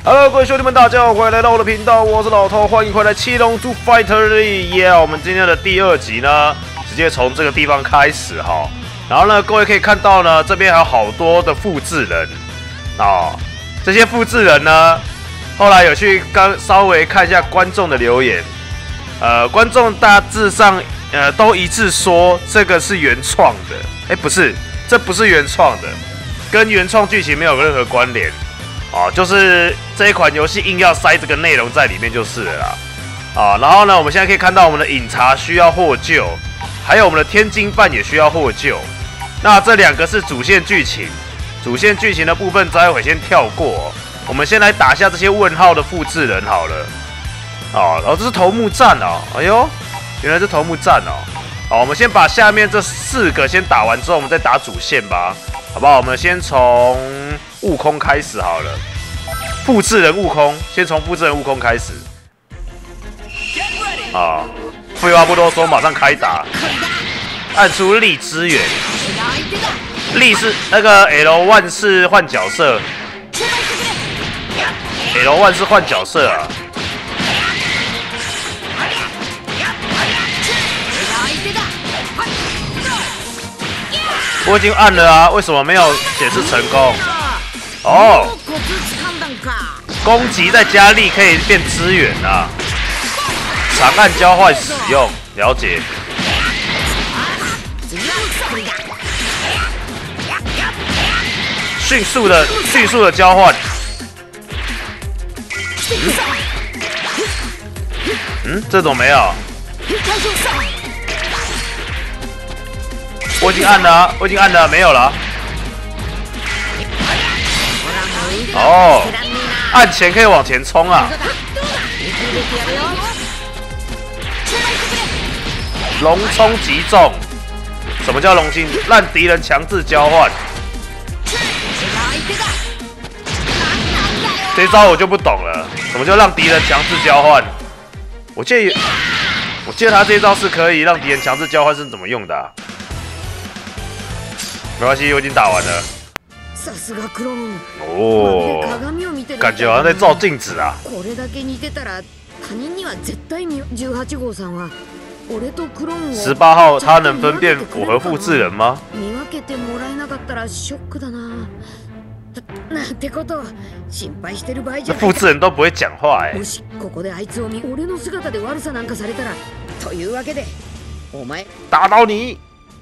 Hello， 各位兄弟们，大家好，欢迎来到我的频道，我是老头，欢迎回来《七龙珠 Fighter》耶！我们今天的第2集呢，直接从这个地方开始哈。然后呢，各位可以看到呢，这边还有好多的复制人啊。这些复制人呢，后来有去稍微看一下观众的留言，观众大致上都一致说这个是原创的，不是，这不是原创的，跟原创剧情没有任何关联。就是这一款游戏硬要塞这个内容在里面就是了啦。然后呢，我们现在可以看到我们的饮茶需要获救，还有我们的天津饭也需要获救。那这两个是主线剧情，主线剧情的部分待会先跳过。我们先来打下这些问号的复制人好了。这是头目战哦，哎呦，原来是头目战哦。我们先把下面这4个先打完之后，我们再打主线吧，好不好？我们先从悟空开始好了，复制人悟空，先从复制人悟空开始。废话不多说，马上开打。按出力支援，力是那个 L1 是换角色 ，L1 是换角色啊。我已经按了啊，为什么没有显示成功？攻击再加力可以变支援啊，长按交换使用，了解。迅速的交换。这种没有。我已经按了，没有了。按前可以往前冲啊！龙冲击中，什么叫龙冲？让敌人强制交换。这招我就不懂了，什么叫让敌人强制交换？我记得他这一招是可以让敌人强制交换，是怎么用的啊？没关系，我已经打完了。感觉好像在照镜子啊。18号，他能分辨我和复制人吗？这复制人都不会讲话打倒你！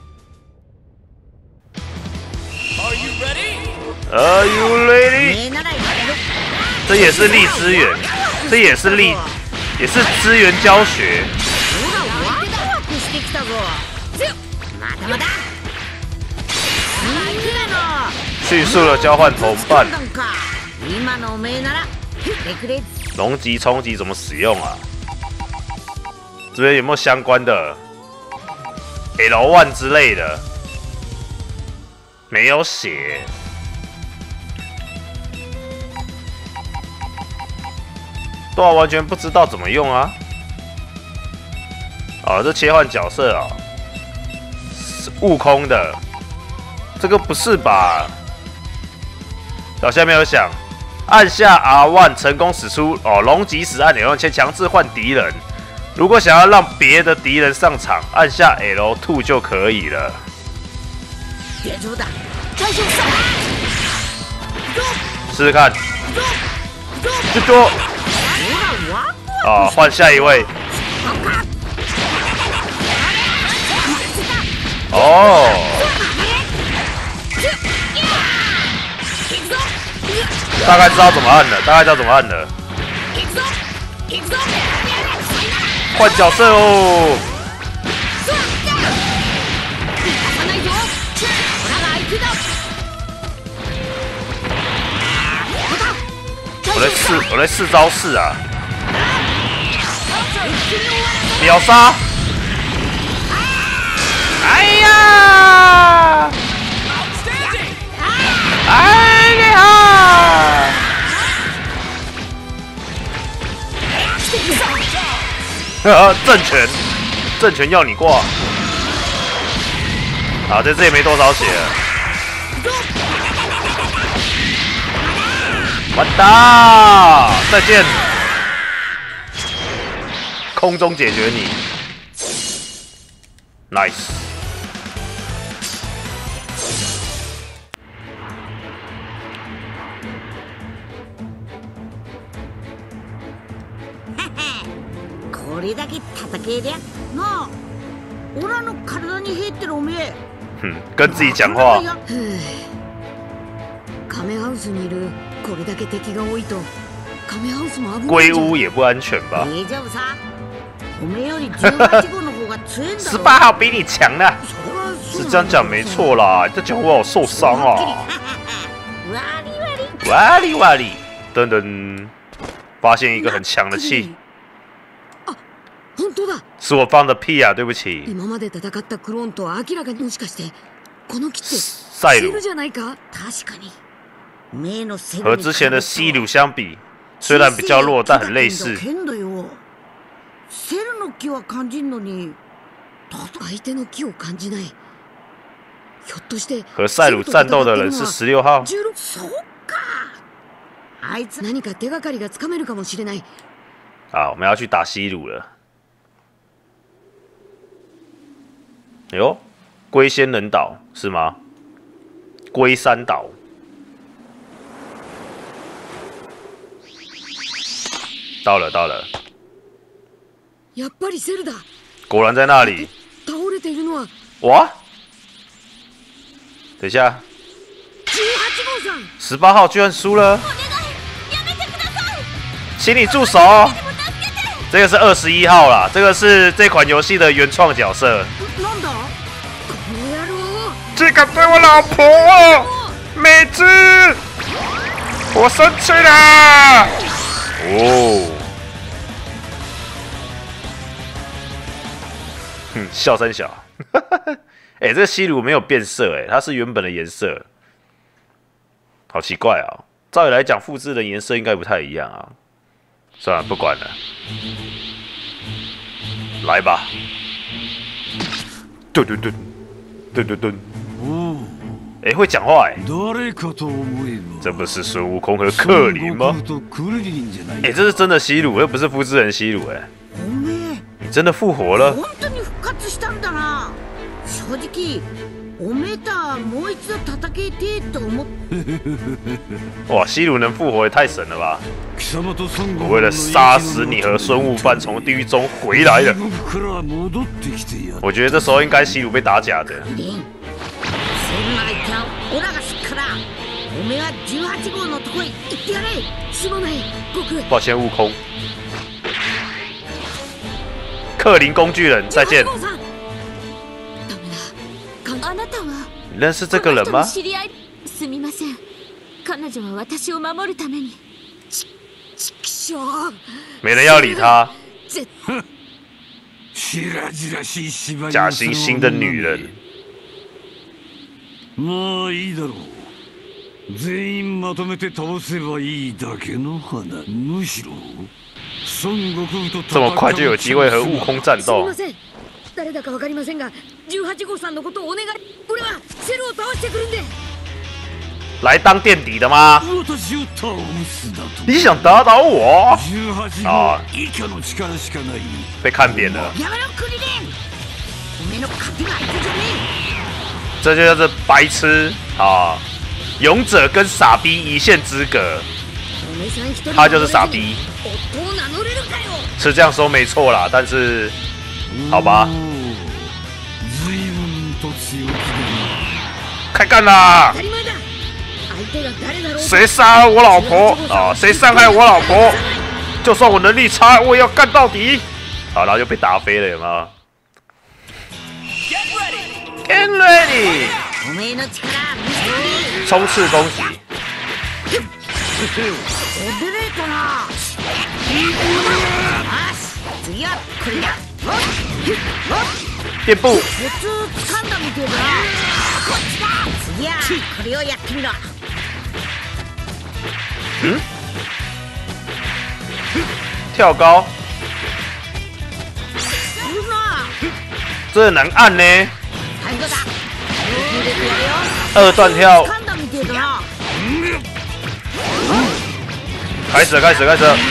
Are you ready？ 这也是力支援，这也是支援教学。迅速的交换同伴。龙级冲击怎么使用啊？这边有没有相关的 L1 之类的？没有写。 对啊，完全不知道怎么用啊！这切换角色啊，是悟空的，这个不是吧？下面有想，按下 R1 成功使出龙级时按钮，且强制换敌人。如果想要让别的敌人上场，按下 L2 就可以了。试试看，就多。 换下一位。大概知道怎么按了，换角色哦。我来试招式啊。 秒杀！哎呀！哎呀！正拳要你挂。这次也没多少血了。 完蛋！再见，空中解决你 ，nice。 これだけ叩けりゃなあ、俺の体に入ってるおめえ。 跟自己讲话。 カメハウスにいるこれだけ敵が多いと、カメハウスも危ない。 龟屋也不安全吧？ 大丈夫さ。おめえより18号の方が強いんだろ。 18号比你强呢，是这样讲没错啦。这讲话我受伤啊！哇哩哇哩，噔噔，发现一个很强的气。 本当だ。 是我放的屁啊，对不起。 今まで戦ったクローンと明らかにもしかしてこの木って塞鲁じゃないか？ 確かに。 和之前的西鲁相比，虽然比较弱，但很类似。 セルの木は感じんのに、 相手の木を感じない。ひょっとして和塞鲁战斗的人是16号。 そうか。あいつ何か手がかりがつかめるかもしれない。 好，我们要去打西鲁了。哎呦，龟仙人岛是吗？龟山岛。到了，到了。 やっぱりセルだ。 果然在那里。 倒れているのは。 哇！等一下。18号居然输了。请你住手！这个是21号啦，这个是这款游戏的原创角色。这个对我老婆，美子，我生气啦！哦，笑三小，哎，这个西鲁没有变色，哎，它是原本的颜色，好奇怪啊！照理来讲，复制的颜色应该不太一样啊。算了，不管了，来吧！顿顿顿，顿顿顿。哎，会讲话哎！这不是孙悟空和克林吗？哎，这是真的西鲁，又不是复制人西鲁哎！你真的复活了！哇，西鲁能复活也太神了吧！我为了杀死你和孙悟饭从地狱中回来了。我觉得这时候应该西鲁被打假的。抱歉，悟空。克林工具人，再见。你认识这个人吗？ すみません。彼女は私を守るために。 没人要理他。假惺惺的女人。 まあいいだろう。全員まとめて倒せばいいだけの話。むしろ孫悟空と这么快就有机会和悟空战斗。 誰だかわかりませんが、18号さんのことをお願い。俺はセルを倒してくるんで。 来当垫底的吗？你想打倒我？啊！被看扁了。这就叫做白痴啊！勇者跟傻逼一线之隔，他就是傻逼。是这样说没错啦，但是好吧。开干啦！谁杀了我老婆啊？谁伤害我老婆？就算我能力差，我也要干到底。好，然后就被打飞了，有没有 ？Get ready！ 冲刺攻击！垫步！嗯？跳高？这很难按呢。2段跳。 开始了，开始了，开始了！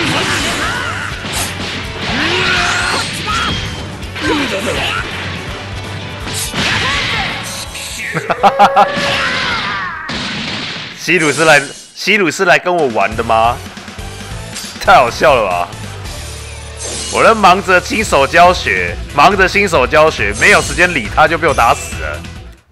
西鲁是来跟我玩的吗？太好笑了吧！我在忙着新手教学，没有时间理他，就被我打死了。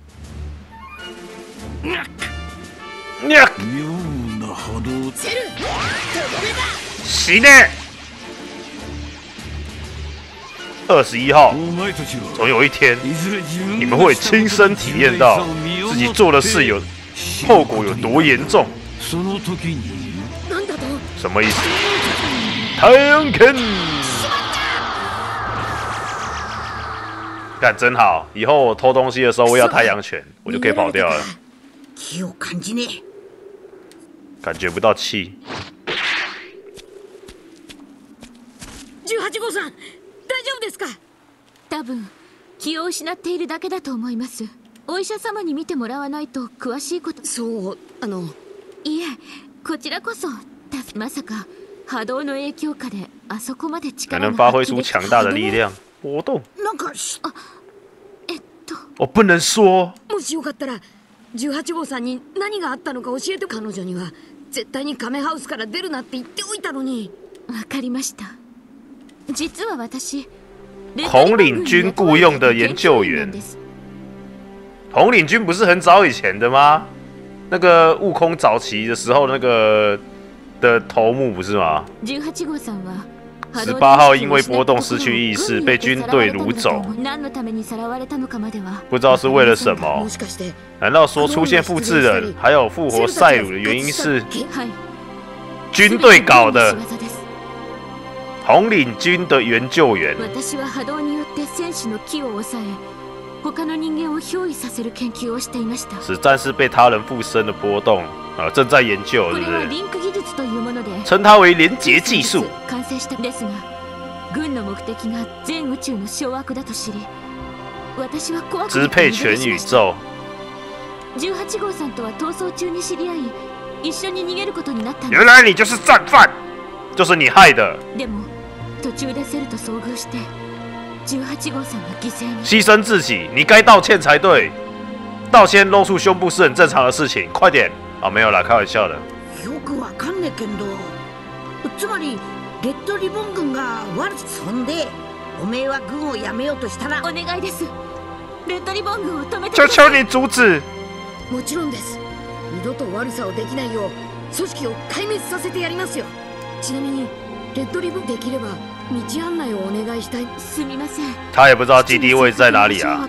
行呢。21号，总有一天，你们会亲身体验到自己做的事后果有多严重。什么意思？太阳拳，干真好！以后我偷东西的时候，我要太阳拳，我就可以跑掉了。感觉不到气。 18号さん、大丈夫ですか？ 多分気を失っているだけだと思います。お医者様に見てもらわないと詳しいこと。 そう、 いえ、こちらこそ。まさか波動の影響下であそこまで力能发挥出强大的力量，波动。我不能说。 もしよかったら18号さんに何があったのか教えて。彼女には絶対にカメハウスから出るなって言っておいたのに。 わかりました。実は私。 红领军雇佣的研究员，红领军不是很早以前的吗？那个悟空早期的时候那个的头目不是吗？18号因为波动失去意识，被军队掳走，不知道是为了什么。难道说出现复制人，还有复活赛鲁的原因是军队搞的？红领军的研究员。使战士被他人附身的波动正在研究，是不是？称它为连结技术。支配全宇宙。原来你就是战犯，就是你害的。牺牲自己，你该道歉才对。道歉露出胸部是很正常的事情，快点！没有啦，开玩笑的。 よくわかんねえけど、つまりレッドリボン軍がそんで、おめえは軍をやめようとしたら。 お願いです。レッドリボン軍を止めて。 求求你阻止。 もちろんです。二度と悪さをできないよう組織を壊滅させてやりますよ。ちなみにレッドリボンできれば。道案内をお願いしたい。すみません。 他也不知道基地位置在哪里啊。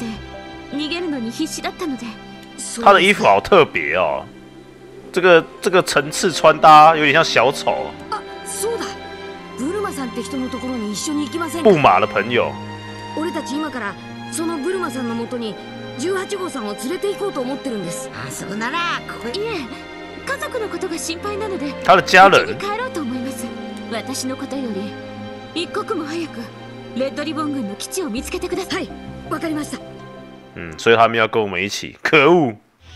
他的衣服好特别哦，这个层次穿搭有点像小丑。 あ、そうだ。ブルマさんって人のところに一緒に行きませんか？ 布马的朋友。 俺たち今からそのブルマさんの元に18号さんを連れて行こうと思ってるんです。 あ、そうならここ。 いえ、家族のことが心配なので。 他的家人。 帰ろうと思います。私のことより。一刻も早くレッドリボン軍の基地を見つけてください。 わかりました。 所以他们要跟我们一起。可恶！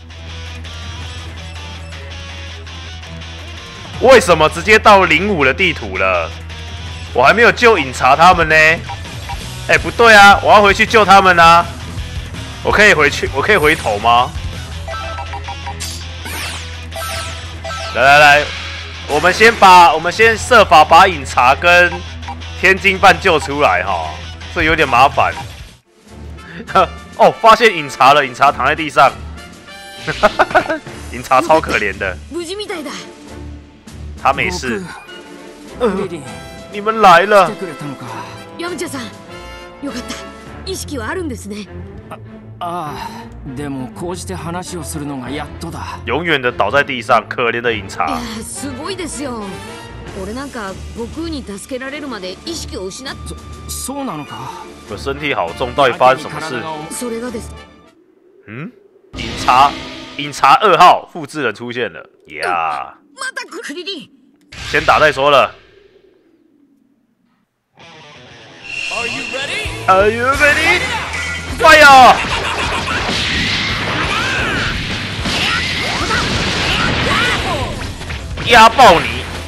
为什么直接到05的地图了？我还没有救饮茶他们呢。不对啊，我要回去救他们啊！我可以回头吗？来，我们先设法把饮茶跟天津饭救出来哈，这有点麻烦。哦，发现饮茶了，饮茶躺在地上，饮茶超可怜的。他没事。你们来了。 ヤムチャさん、よかった。意識はあるんですね。 でもこうして話をするのがやっとだ。 永远的倒在地上，可怜的饮茶。 すごいですよ。俺なんか悟空に助けられるまで意識を失っ。 そうなのか。 我身体好重，到底发生什么事？ それがです。 饮茶2号复制人出现了呀！ またクリリン。 先打再说了。 Are you ready? Are you ready? Fire! 压爆你！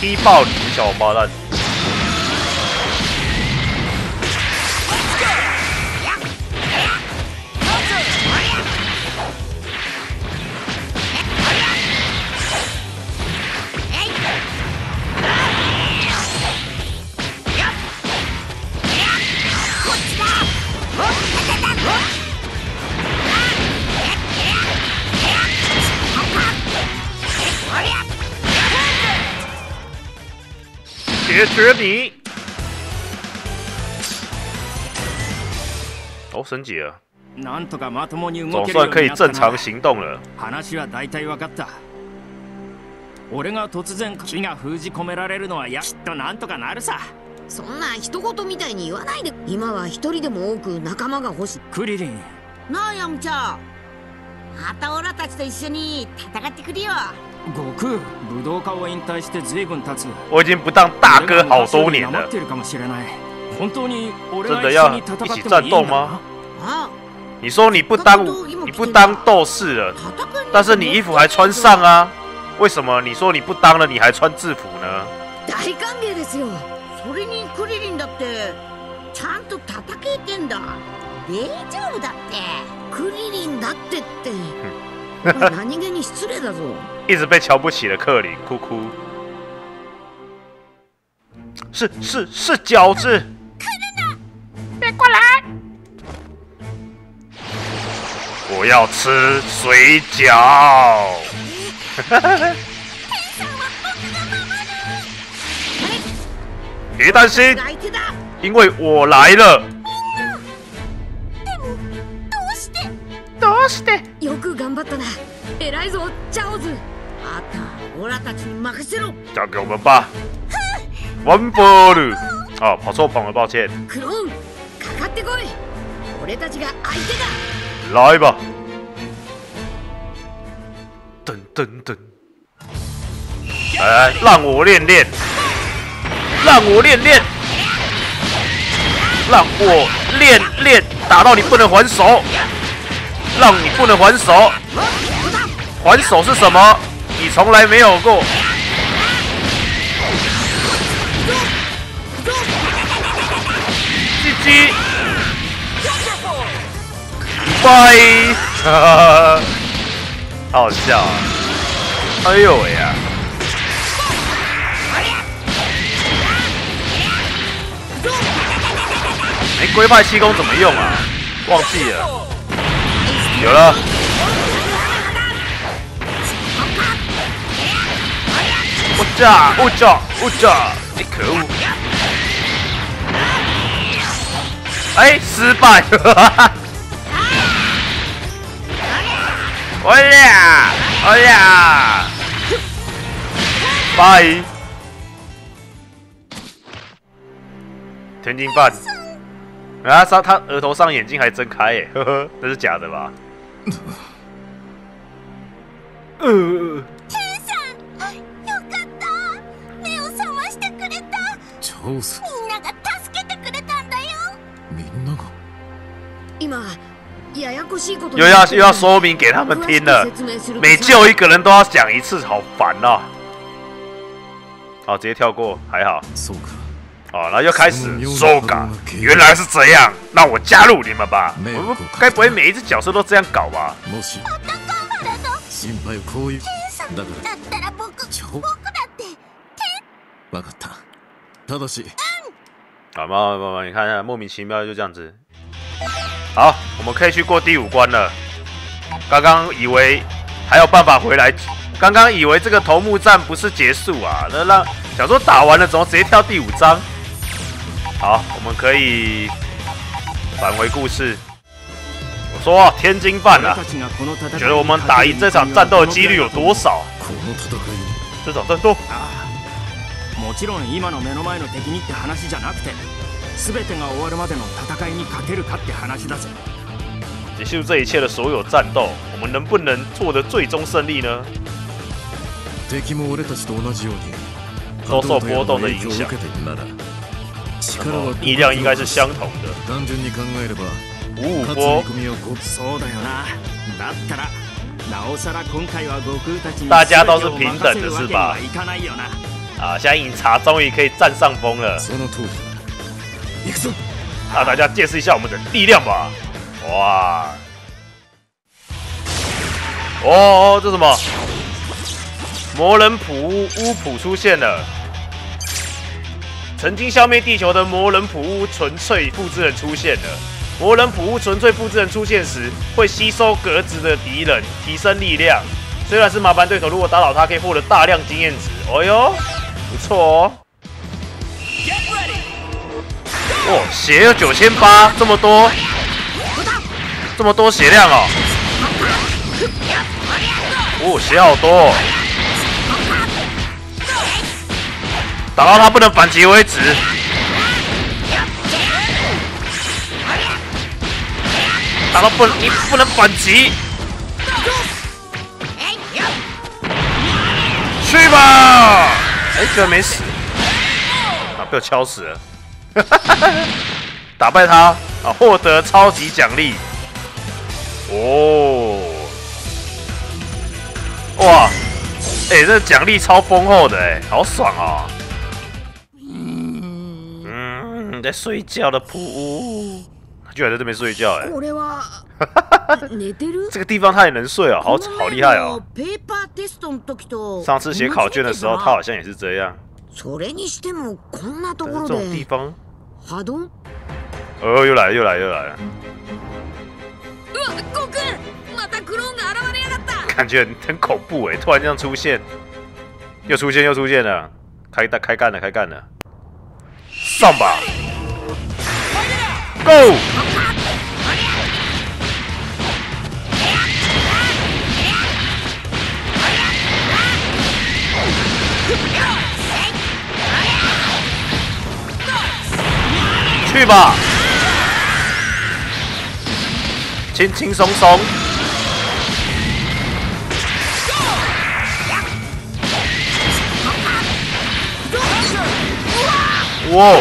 踢爆你，小王八蛋！解决你！哦，升级了，总算可以正常行动了。 話は大体分かった。俺が突然火が封じ込められるのはきっとなんとかなるさ。 そんな一言みたいに言わないで。今は一人でも多く仲間が欲しい。 クリリン。 なあヤムチャ、またオラたちと一緒に戦ってくれよ。 悟空、武道家を引退して随分経つ。 我已经不当大哥好多年了。真的要一起战斗吗？你说你不当斗士了，但是你衣服还穿上啊？为什么你说你不当了，你还穿制服呢？ 大歓迎ですよ。それにクリリンだってちゃんと戦えてんだ。大丈夫だって。クリリンだってって。何気に失礼だぞ。 一直被瞧不起的克林，哭哭。是饺子。别过来！我要吃水饺。别担心，因为我来了。どうして？ よく頑張ったな。偉いぞ、チャオズ。 あた、オラたちに任せろ。 交给我们吧。One ball。哦，跑错棚了，抱歉。 クローン、かかってこい。俺たちが相手だ。 来吧。噔噔噔。来，让我练练，让我练练，让我练练，打到你不能还手。让你不能还手，还手是什么？你从来没有过。GG， 拜，好笑啊！哎呦喂呀！哎，龟派气功怎么用啊？忘记了。有了！我炸！你可恶！哎，失败！我俩！拜！天津饭。啊，他额头上眼睛还睁开耶，呵呵，这是假的吧？ 天さん、よかった。目を覚ましてくれた。 チャオズ。 みんなが助けてくれたんだよ。 みんなが。 今ややこしいこと又要说明给他们听了，每救一个人都要讲一次，好烦哦。好，直接跳过，还好。哦，然后又开始收嘎，原来是这样，那我加入你们吧。我该不会每一只角色都这样搞吧？ 心配をこういうだからだったら僕だって分かったただし好嘛，你看一下，莫名其妙就这样子。好，我们可以去过第5关了。刚刚以为还有办法回来，刚刚以为这个头目战不是结束啊，那想说打完了怎么直接跳第5章？好，我们可以返回故事。我说天津饭啊，觉得我们打赢这场战斗的几率有多少？这场战斗。 もちろん今の目の前の敵にって話じゃなくて、全てが終わるまでの戦いに勝てるかって話だぜ。 结束这一切的所有战斗，我们能不能获得最终胜利呢？ 敵も俺たちと同じように都受波动的影响，力量应该是相同的。 単純に考えれば。 5波，そうだよな。だったらなおさら今回は悟空たちに大家都是平等的是吧？ 啊，现在饮茶终于可以占上风了。那大家见识一下我们的力量吧！哇！哦，这什么？魔人普乌普出现了。曾经消灭地球的魔人普乌纯粹复制人出现了。魔人普乌纯粹复制人出现时，会吸收格子的敌人，提升力量。虽然是麻烦对手，如果打倒他，可以获得大量经验值。哦哟，不错哦。哦，血有9800，这么多，这么多血量哦。哦，血好多哦。打到他不能反击为止。打到你不能反击。去吧！哎，居然没死，啊，被我敲死了。打败他啊，获得超级奖励。哦，哇，哎，这奖励超丰厚的，哎，好爽哦。在睡觉的普乌，他居然在这边睡觉，哎。这个地方他也能睡哦，好厉害哦！上次写考卷的时候，他好像也是这样。这种地方，又来了！感觉很恐怖哎，突然这样出现，又出现了，开干了，上吧 ，Go！去吧，轻轻松松。哇！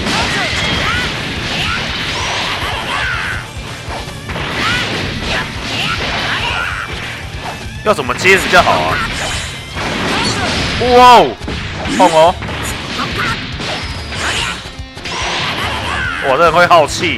要怎么接比较好啊？哇哦，痛哦！哇，这人会耗气。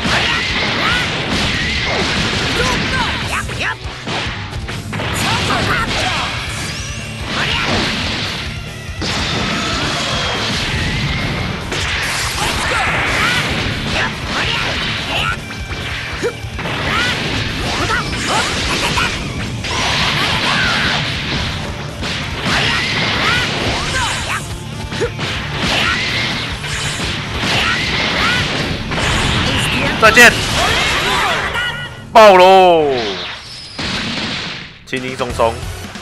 再见，爆喽！轻轻松松。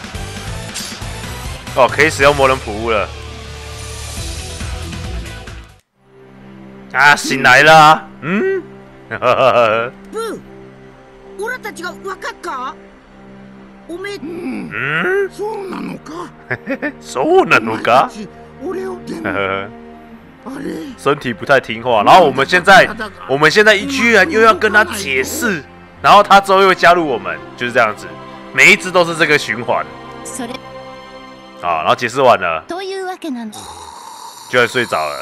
哦，可以使用魔人普乌了。啊，醒来了、啊。嗯。 ブー、オラたちが分かっか？おめえ。 嗯。 そうなのか。 そうなのか。 俺をでも。 身体不太听话，然后我们现在居然又要跟他解释，然后他之后又加入我们，就是这样子，每一只都是这个循环。啊，然后解释完了，居然睡着了。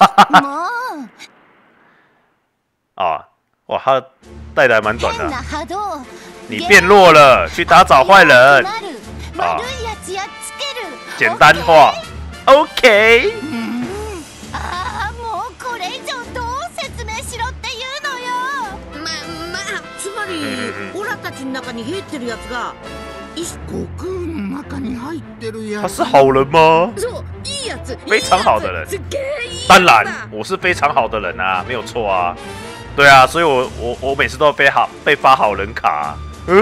啊，哇，他带的还蛮短的。你变弱了，去打倒坏人。啊，简单化。OK。 オラたちの中に入ってるやつが悟空の中に入ってるやつ。 他是好人吗？非常好的人。当然，我是非常好的人啊，没有错啊。对啊，所以我每次都被发好人卡。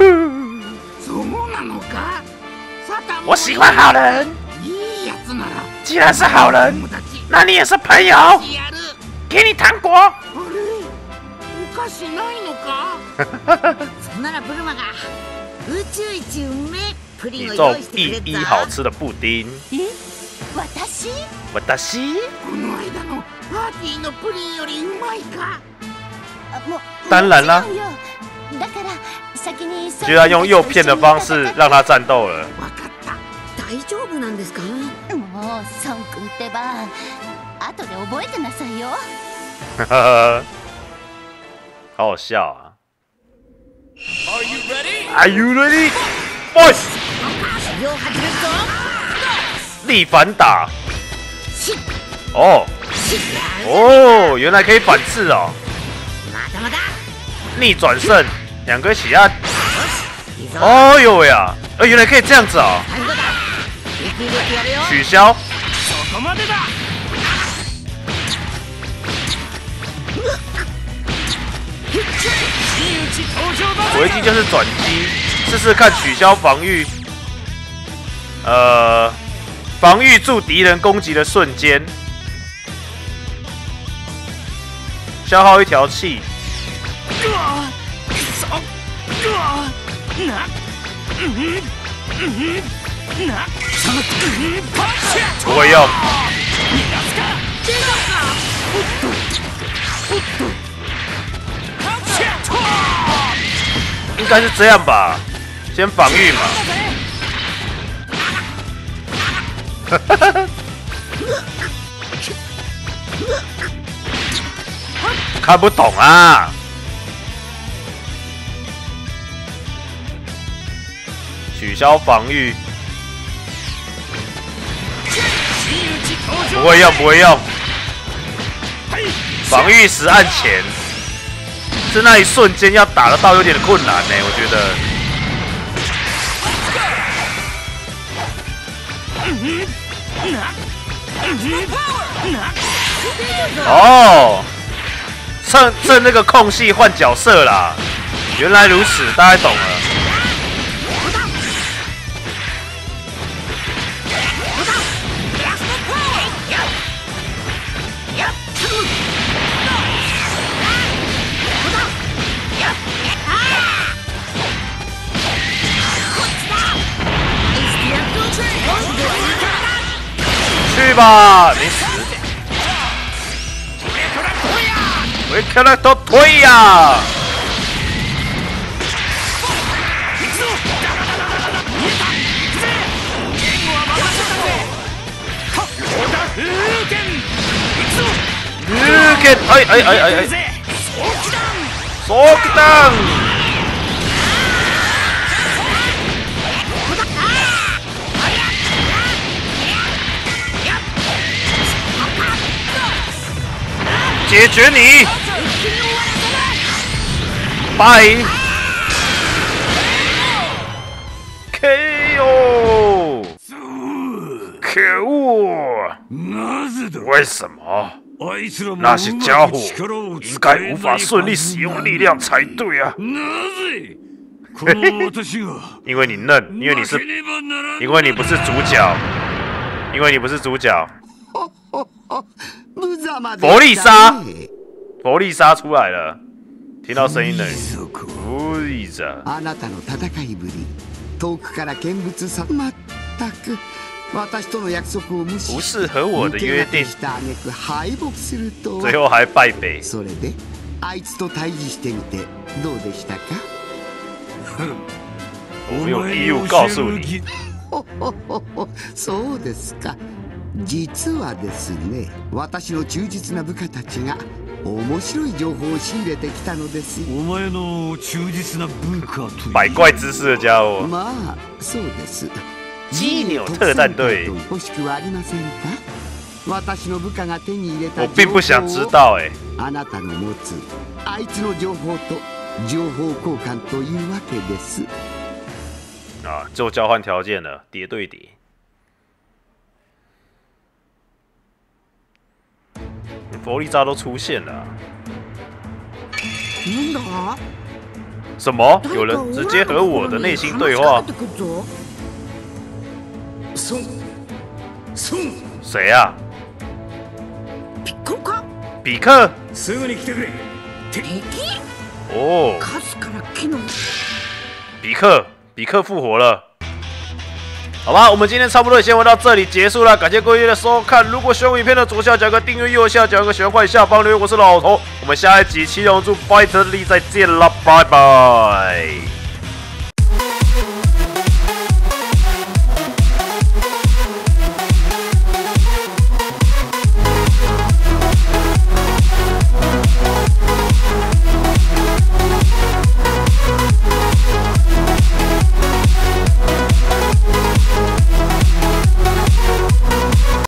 我喜欢好人。既然是好人，那你也是朋友。给你糖果。 そんならブルマが宇宙一うめえプリンを宇宙用意してくれた。 好吃的布丁。 私？ この間のパーティーのプリンよりうまいか？ 当然啦。居然用诱骗的方式让他战斗了。 大丈夫なんですか？ もう孫君ってば後で覚えてなさいよ。 哈哈，好好笑啊 ！Are you ready, boys？ 力反打。哦哦，原来可以反制哦。逆转胜，两个一起按。哦呦喂啊！原来可以这样子哦。取消。回击就是转击，试试看取消防御。防御住敌人攻击的瞬间，消耗一条气。不会用。应该是这样吧，先防御嘛。看不懂啊！取消防御，不会用，不会用。防御时按前，是那一瞬间要打得到有点困难呢，我觉得。哦，趁那个空隙换角色啦，原来如此，大概懂了。去吧，没死。维克拉多推呀！哎！索克当！解决你！拜 ！KO！ 可恶！为什么？那些家伙应该无法顺利使用力量才对啊！因为你嫩，因为你不是主角，因为你不是主角。佛利莎，佛利莎出来了，听到声音了。佛利莎。 あなたの戦いぶり、遠くから見物さ、まったく私との約束を無視。 不适合我的约定。 した挙句敗北すると。 最后还败北。 それで、あいつと対峙してみてどうでしたか？ 我有义务告诉你。 そうですか。実はですね、私の忠実な部下たちが面白い情報を仕入れてきたのです。 お前の忠実な部下と百怪知識的家伙。 まあ、そうです。 基紐特戰隊。 欲しくはありませんか？私の部下が手に入れた我並不想知道哎。 あなたの持つあいつの情報と情報交換というわけです。 啊，就交换条件了，叠对叠。佛利莎都出现了。什么？有人直接和我的内心对话？谁啊？比克。哦。比克复活了。好吧，我们今天差不多先玩到这里结束了，感谢各位的收看。如果喜欢影片的左下角有个订阅，右下角有个喜欢，欢迎下方留言。我是老头，我们下一集《七龙珠 Fighter 力》再见了，拜拜。